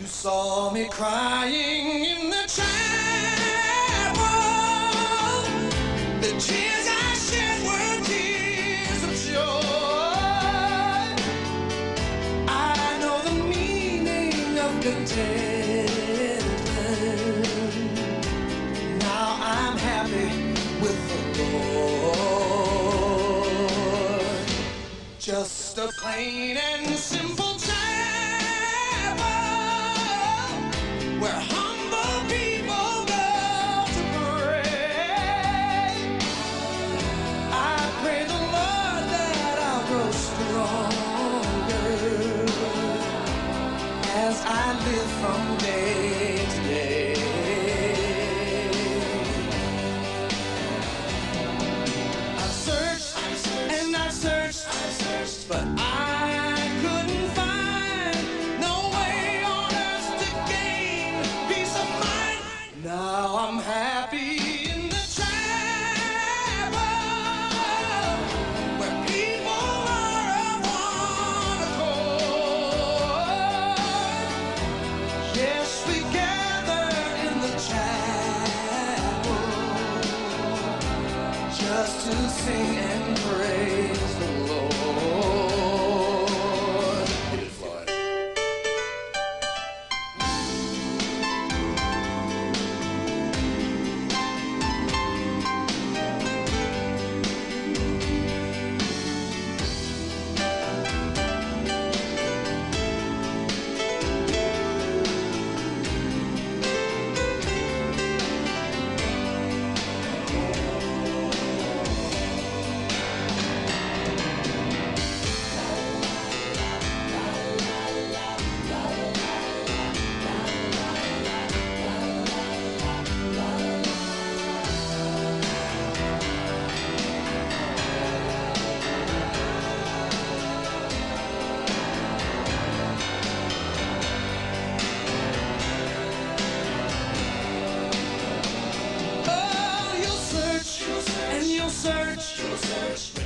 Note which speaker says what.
Speaker 1: saw me crying in the chapel. The tears I shed were tears of joy. I know the meaning of contentment. Now I'm happy with the Lord. Just a plain and simple chapel where humble people go to pray. I pray the Lord that I'll grow stronger as I live from day to day. I've searched and I've searched, but I couldn't find no way on earth to gain peace of mind. Now I'm happy in the chapel where people are of one accord. Yes, we gather in the chapel just to sing and praise the Lord. Hit it, Floyd. Oh, you'll search and you'll search